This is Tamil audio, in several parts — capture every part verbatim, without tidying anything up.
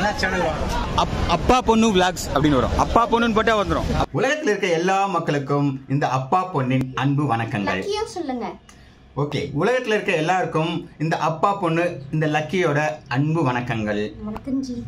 என்ன சேனல் அப்பா பொண்ணு vlogs அப்படின்னு வரும். அப்பா பொண்ணுன்னு போட்டா வந்துரும். உலகத்துல இருக்க எல்லா மக்களுக்கும் இந்த அப்பா பொண்ணின் அன்பு வணக்கங்கள். லக்கியா சொல்லுங்க. ஓகே, உலகத்துல இருக்க எல்லாருக்கும் இந்த அப்பா பொண்ணு இந்த லக்கியோட அன்பு வணக்கங்கள். வணக்கம் ஜி.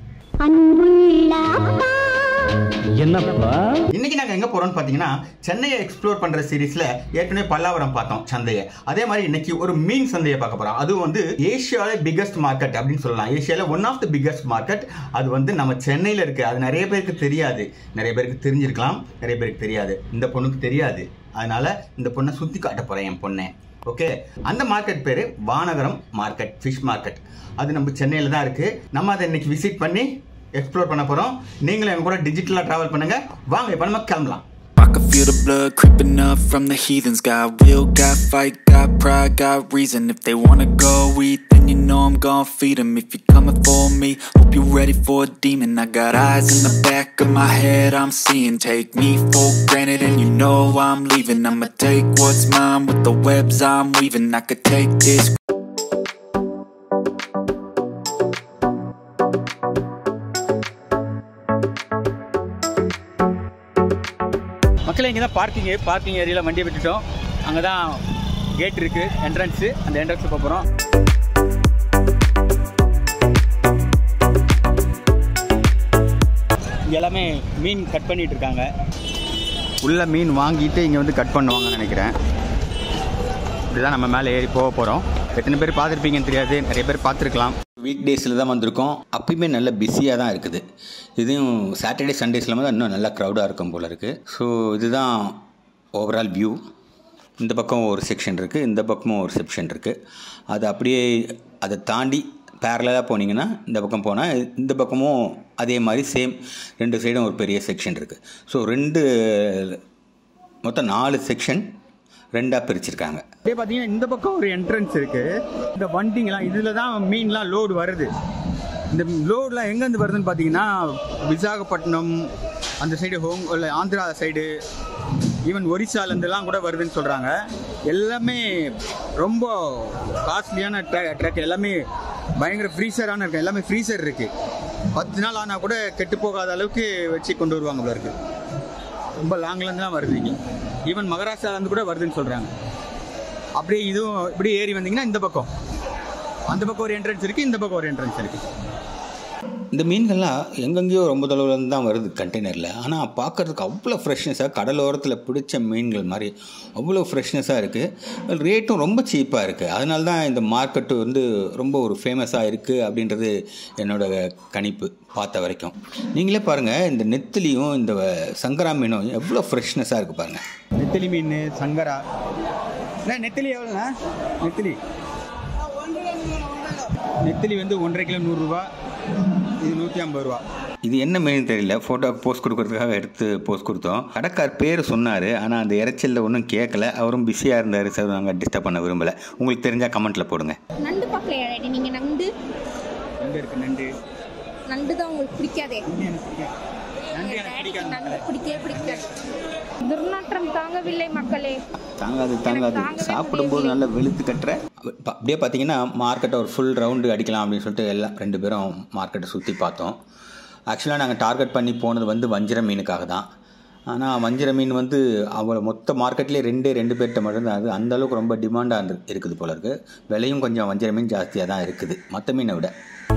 என்னப்பா இன்னைக்கு நாங்க எங்க போறோம்னு பாத்தீங்கன்னா சென்னையை எக்ஸ்ப்ளோர் பண்ற சீரீஸ்ல ஏற்கனவே பல்லாவரம் பார்த்தோம் சந்தையை. அதே மாதிரி இன்னைக்கு ஒரு மீன் சந்தையை பார்க்க போறோம். அது வந்து ஏசியாவில பிகஸ்ட் மார்க்கெட் அப்படின்னு சொல்லலாம். ஏசியால one of the biggest market. அது வந்து நம்ம சென்னையில இருக்கு. அது நிறைய பேருக்கு தெரியாது, நிறைய பேருக்கு தெரிஞ்சிருக்கலாம், நிறைய பேருக்கு தெரியாது. இந்த பொண்ணுக்கு தெரியாது, அதனால இந்த பொண்ணை சுத்தி காட்ட போறேன் என் பொண்ணை. ஓகே, அந்த மார்க்கெட் பேரு வானகரம் மார்க்கெட், ஃபிஷ் மார்க்கெட். அது நம்ம சென்னையில தான் இருக்கு. நம்ம அதை இன்னைக்கு விசிட் பண்ணி எக்ஸ்ப்ளோர் பண்ண போறோம். நீங்களும் எங்க கூட டிஜிட்டலா டிராவல் பண்ணுங்க. வாங்க இப்ப நம்ம கிளம்பலாம். I can feel the blood creeping up from the heathens. Got will, got fight, got pride, got reason. If they wanna go eat, then you know I'm gon' feed them. If you're coming for me, hope you're ready for a demon. I got eyes in the back of my head, I'm seeing. Take me for granted and you know I'm leaving. I'ma take what's mine with the webs I'm weaving. I could take this. மக்களே, இங்கே தான் பார்க்கிங்கு. பார்க்கிங் ஏரியாவில் வண்டியை விட்டுட்டோம். அங்கே தான் கேட் இருக்குது, என்ட்ரன்ஸு. அந்த என்ட்ரன்ஸு போகிறோம். இங்கே எல்லாமே மீன் கட் பண்ணிகிட்டு இருக்காங்க. உள்ள மீன் வாங்கிட்டு இங்கே வந்து கட் பண்ணுவாங்கன்னு நினைக்கிறேன். இப்படி தான் நம்ம மேலே ஏறி போக போகிறோம். எத்தனை பேர் பார்த்துருப்பீங்கன்னு தெரியாது, நிறைய பேர் பார்த்துருக்கலாம். வீக் டேஸில் தான் வந்திருக்கோம். அப்பயுமே நல்ல பிஸியாக தான் இருக்குது. இதுவும் சாட்டர்டே சண்டேஸில் வந்து இன்னும் நல்லா க்ரௌடாக இருக்கும் போல் இருக்குது. ஸோ இதுதான் ஓவரால் வியூ. இந்த பக்கம் ஒரு செக்ஷன் இருக்குது, இந்த பக்கமும் ஒரு செக்ஷன் இருக்குது. அது அப்படியே அதை தாண்டி பேரலாக போனீங்கன்னா இந்த பக்கம் போனால் இந்த பக்கமும் அதே மாதிரி சேம் ரெண்டு சைடும் ஒரு பெரிய செக்ஷன் இருக்குது. ஸோ ரெண்டு மொத்தம் நாலு செக்ஷன் ரெண்டாக பிரிச்சிருக்காங்க. அப்படியே பார்த்தீங்கன்னா இந்த பக்கம் ஒரு என்ட்ரன்ஸ் இருக்குது. இந்த வண்டிங்கெலாம் இதில் தான் மீன்லாம் லோடு வருது. இந்த லோடெலாம் எங்கேருந்து வருதுன்னு பார்த்தீங்கன்னா விசாகப்பட்டினம் அந்த சைடு, ஹோம் இல்லை ஆந்திரா சைடு, ஈவன் ஒரிசாலேருந்துலாம் கூட வருதுன்னு சொல்கிறாங்க. எல்லாமே ரொம்ப காஸ்ட்லியான ட்ர ட்ரக் எல்லாமே பயங்கர ஃப்ரீசரான இருக்குது. எல்லாமே ஃப்ரீசர் இருக்குது. பத்து நாள் ஆனால் கூட கெட்டு போகாத அளவுக்கு வச்சு கொண்டு வருவாங்க போல இருக்குது. ரொம்ப லாங்லேருந்து தான் வருது. இங்கே ஈவன் மகாராஷ்டிராலேருந்து கூட வருதுன்னு சொல்கிறாங்க. அப்படியே இதுவும் இப்படி ஏறி வந்தீங்கன்னா இந்த பக்கம் அந்த பக்கம் ஒரு என்ட்ரன்ஸ் இருக்குது, இந்த பக்கம் ஒரு என்ட்ரன்ஸ் இருக்குது. இந்த மீன்கள்லாம் எங்கெங்கேயோ ரொம்ப தொலைவுலேருந்து தான் வருது கண்டெய்னரில். ஆனால் பார்க்குறதுக்கு அவ்வளோ ஃப்ரெஷ்னஸாக, கடலோரத்தில் பிடிச்ச மீன்கள் மாதிரி அவ்வளோ ஃப்ரெஷ்னஸாக இருக்குது. ரேட்டும் ரொம்ப சீப்பாக இருக்குது. அதனால தான் இந்த மார்க்கெட்டு வந்து ரொம்ப ஒரு ஃபேமஸாக இருக்குது அப்படின்றது என்னோடய கணிப்பு பார்த்த வரைக்கும். நீங்களே பாருங்கள், இந்த நெத்திலியும் இந்த சங்கரா மீனும் எவ்வளோ ஃப்ரெஷ்னஸாக இருக்குது பாருங்கள். நெத்திலி மீன், சங்கரா. நெத்திலி எவ்வளோண்ணா? நெத்திலி நெத்திலி வந்து ஒன்றரை கிலோ நூறுரூவா, இது நூற்றி ஐம்பது ரூபா. இது என்ன மீன் தெரியல, ஃபோட்டோ போஸ்ட் கொடுக்கறதுக்காக எடுத்து போஸ்ட் கொடுத்தோம். கடைக்கார் பேர் சொன்னார், ஆனால் அந்த இறைச்சலில் ஒன்றும் கேட்கல. அவரும் பிஸியாக இருந்தார். சார் நாங்கள் டிஸ்டர்ப் பண்ண விரும்பலை. உங்களுக்கு தெரிஞ்சால் கமெண்ட்டில் போடுங்க. நண்டு பார்க்கலையா நீங்கள்? நண்டு நண்டு இருக்குது. நண்டு நண்டு தான் உங்களுக்கு பிடிக்காதே? பிடிக்கவே பிடிக்காது. துர்நாற்றம் தாங்கவில்லை மக்களே. தாங்காது தாங்காது சாப்பிடும்போது நல்லா வெளுத்து கட்டுற. அப்படியே பார்த்தீங்கன்னா மார்க்கெட்டை ஒரு ஃபுல் ரவுண்டு அடிக்கலாம் அப்படின்னு சொல்லிட்டு எல்லாம் ரெண்டு பேரும் மார்க்கெட்டை சுற்றி பார்த்தோம். ஆக்சுவலாக நாங்கள் டார்கெட் பண்ணி போனது வந்து வஞ்சிர மீனுக்காக தான். ஆனால் வஞ்சிர மீன் வந்து அவ்வளோ மொத்த மார்க்கெட்லேயே ரெண்டே ரெண்டு பேர்கிட்ட மட்டும்தான். அது அந்தளவுக்கு ரொம்ப டிமாண்டாக இருக்குது போல இருக்குது. விலையும் கொஞ்சம் வஞ்சிர மீன் ஜாஸ்தியாக தான் இருக்குது மற்ற மீனை விட.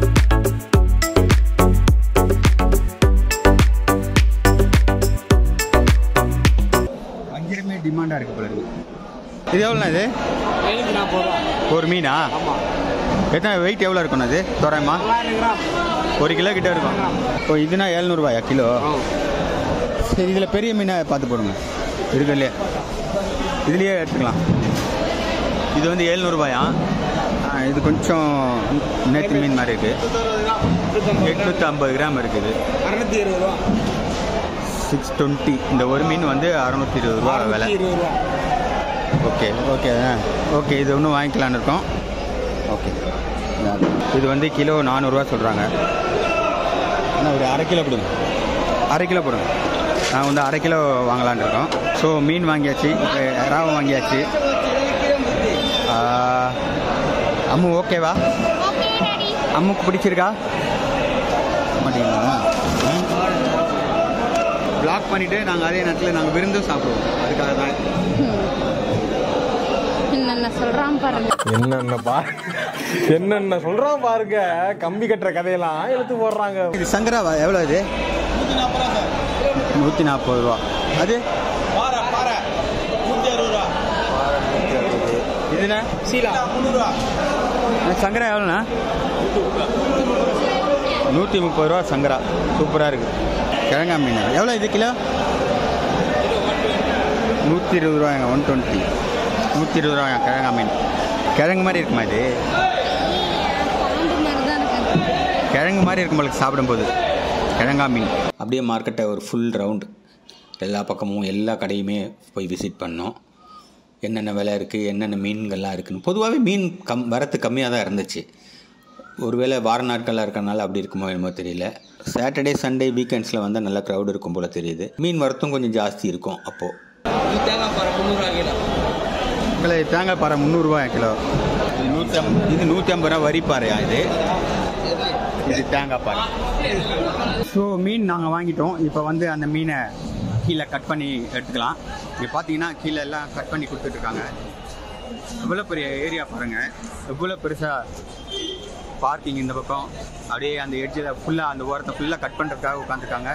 டிமாண்டாக இருக்குது போல இருக்குது. இது எவ்வளோண்ணா? இது ஒரு மீனா? எத்தனை வெயிட் எவ்வளோ இருக்குண்ணா? அது தோராயமா ஒரு கிலோ கிட்டே இருக்கும். இப்போ இதுனா எழுநூறுபாயா கிலோ? சரி, இதில் பெரிய மீனை பார்த்து போடுங்க. இருக்கு இல்லையா, இதுலேயே எடுத்துக்கலாம். இது வந்து எழுநூறுபாயா? இது கொஞ்சம் நேற்று மீன் மாதிரி இருக்குது. எட்நூற்றி ஐம்பது கிராம் இருக்குது. அறுநூற்றி இருபது ரூபா. Six twenty. இந்த ஒரு மீன் வந்து அறநூற்றி இருபது ரூபா விலை. ஓகே ஓகே ஓகே இது ஒன்றும் வாங்கிக்கலான்னு இருக்கோம். ஓகே, இது வந்து கிலோ நானூறுரூவா சொல்கிறாங்க. ஆனால் ஒரு அரை கிலோ கொடுங்க. அரை கிலோ போடுங்க. நாங்கள் வந்து அரை கிலோ வாங்கலான்னு இருக்கோம். ஸோ மீன் வாங்கியாச்சு, இப்போ இறாவை வாங்கியாச்சு. அம்மு ஓகேவா? அம்முக்கு பிடிச்சிருக்கா? மாட்டீங்களா? பிளாக் பண்ணிவிட்டு நாங்கள் அதே நேரத்தில் நாங்கள் விருந்தும் சாப்பிடுவோம். அதுக்காக தான் என்னென்ன சொல்கிறான் பாருங்க. என்னென்ன பா என்னென்ன சொல்கிறான் பாருங்க. கம்பி கட்டுற கதையெல்லாம் எடுத்து போடுறாங்க. இது சங்கராவா? எவ்வளோ இது? நூற்றி நாற்பது ரூபா. அது இதுண்ணா சீலா முந்நூறுரூவா. சங்கரா எவ்வளோண்ணா? நூற்றி முப்பது ரூபா சங்கரா. சூப்பராக இருக்குது. கிழங்கா மீன் எவ்வளோ இது கிலோ? நூற்றி இருபது ரூபாங்க. One twenty. நூற்றி இருபது ரூபாங்க கிழங்கா மீன். கிழங்கு மாதிரி இருக்குமா இது? கிழங்கு மாதிரி இருக்கும் உங்களுக்கு சாப்பிடும்போது. கிழங்கா மீன். அப்படியே மார்க்கெட்டை ஒரு ஃபுல் ரவுண்டு எல்லா பக்கமும் எல்லா கடையுமே போய் விசிட் பண்ணோம். என்னென்ன விலை இருக்குது, என்னென்ன மீன்கள்லாம் இருக்குதுன்னு. பொதுவாகவே மீன் கம் வரத்து கம்மியாக தான் இருந்துச்சு. ஒருவேளை வார நாட்களாக இருக்கிறனால அப்படி இருக்குமோ என்னமோ தெரியல. சாட்டர்டே சண்டே வீக்கெண்ட்ஸில் வந்து நல்ல க்ரௌடு இருக்கும் போல் தெரியுது. மீன் வரத்தும் கொஞ்சம் ஜாஸ்தி இருக்கும். அப்போது தேங்காய் பாறை முந்நூறுரூவா கிலோ. தேங்காய் பாறை முந்நூறுரூவா கிலோ. இது நூற்றி ஐம்பது இது நூற்றி ஐம்பது ரூபா வரி பாறையா? இது இது தேங்காய் பாறை. ஸோ மீன் நாங்கள் வாங்கிட்டோம். இப்போ வந்து அந்த மீனை கீழே கட் பண்ணி எடுத்துக்கலாம். இங்கே பார்த்தீங்கன்னா கீழே எல்லாம் கட் பண்ணி கொடுத்துட்ருக்காங்க. எவ்வளோ பெரிய ஏரியா பாருங்கள். எவ்வளோ பெருசாக பார்க்கிங் இந்த பக்கம். அப்படியே அந்த எட்ஜில் ஃபுல்லாக அந்த ஓரத்தை ஃபுல்லாக கட் பண்ணுறதுக்காக உட்காந்துருக்காங்க.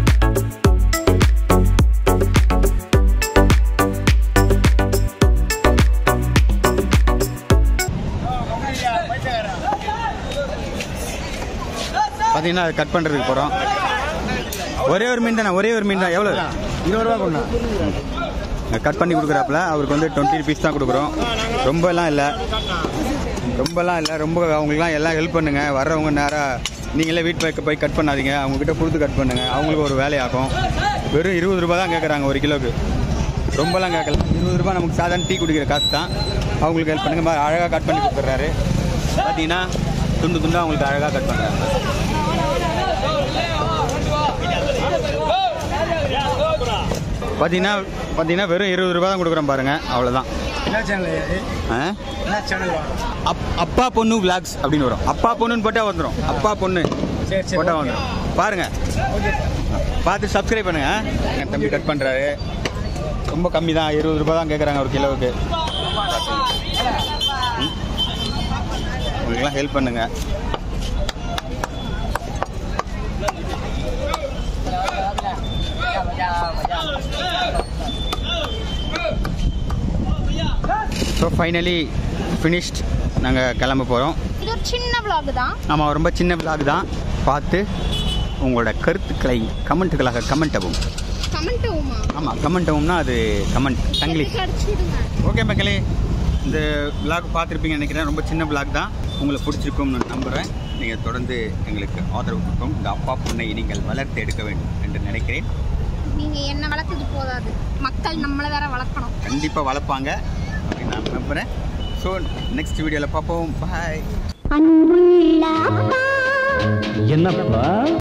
பார்த்தீங்கன்னா அது கட் பண்ணுறதுக்கு போகிறோம். ஒரே ஒரு மீன் தானே? ஒரே ஒரு மீன் தான். எவ்வளோ? இருபது ரூபா கொண்டா கட் பண்ணி கொடுக்குறாப்புல. அவருக்கு வந்து டுவெண்ட்டி ருபீஸ் தான் கொடுக்குறோம். ரொம்பலாம் இல்லை ரொம்பலாம் இல்லை ரொம்ப அவங்களுக்குலாம் எல்லாம் ஹெல்ப் பண்ணுங்கள். வர்றவங்க நேராக நீங்களே வீட்டு வைக்க போய் கட் பண்ணாதீங்க. அவங்கக்கிட்ட கொடுத்து கட் பண்ணுங்கள். அவங்களுக்கு ஒரு வேலையாகும். வெறும் இருபது ரூபா தான் கேட்குறாங்க ஒரு கிலோக்கு. ரொம்பலாம் கேட்கல. இருபது ரூபா நமக்கு சாதாரண டீ குடிக்கிற காசு தான். அவங்களுக்கு ஹெல்ப் பண்ணுங்கள். அழகாக கட் பண்ணி கொடுத்துட்றாரு. பார்த்தீங்கன்னா துண்டு துண்டாக அவங்களுக்கு அழகாக கட் பண்ணுறாங்க. பார்த்தீங்கன்னா பார்த்தீங்கன்னா வெறும் இருபது ரூபா தான் கொடுக்குறோம் பாருங்கள். அவ்வளோதான். அப் அப்பா பொண்ணு விளாக்ஸ் அப்படின்னு வரும். அப்பா பொண்ணுன்னு போட்டால் வந்துடும். அப்பா பொண்ணு போட்டால் வந்துடும். பாருங்கள், பார்த்து சப்ஸ்கிரைப் பண்ணுங்கள். என் தம்பி கட் பண்ணுறாரு. ரொம்ப கம்மி தான். இருபது ரூபா தான் கேட்குறாங்க ஒரு கிலோவுக்கு. உங்களுக்கெல்லாம் ஹெல்ப் பண்ணுங்கள். So finally finished. நாங்கள் கிளம்ப போகிறோம். இது ஒரு சின்ன vlog தான். ஆமாம், ரொம்ப சின்ன vlog தான். பார்த்து உங்களோட கருத்துக்களை கமெண்ட்டுகளாக கமெண்ட்டவும். கமெண்ட்டவுமா? ஆமாம், கமெண்ட்டவும்னா அது கமெண்ட் தங்கிலீஷ். ஓகே மக்களே, இந்த vlog பார்த்துருப்பீங்கன்னு நினைக்கிறேன். ரொம்ப சின்ன vlog தான். உங்களுக்கு பிடிச்சிருக்கும்னு நம்புகிறேன். நீங்கள் தொடர்ந்து எங்களுக்கு ஆதரவு கொடுக்கும். இந்த அப்பா பொண்ணை நீங்கள் வளர்த்து எடுக்க வேண்டும் என்று நினைக்கிறேன். நீங்கள் என்ன வளர்த்தது போதாது, மக்கள் நம்மளை வேற வளர்க்கணும். கண்டிப்பாக வளர்ப்பாங்க அப்படின்னு நான் நம்புகிறேன். ஸோ நெக்ஸ்ட் வீடியோவில் பார்ப்போம். பாய். என்னப்பா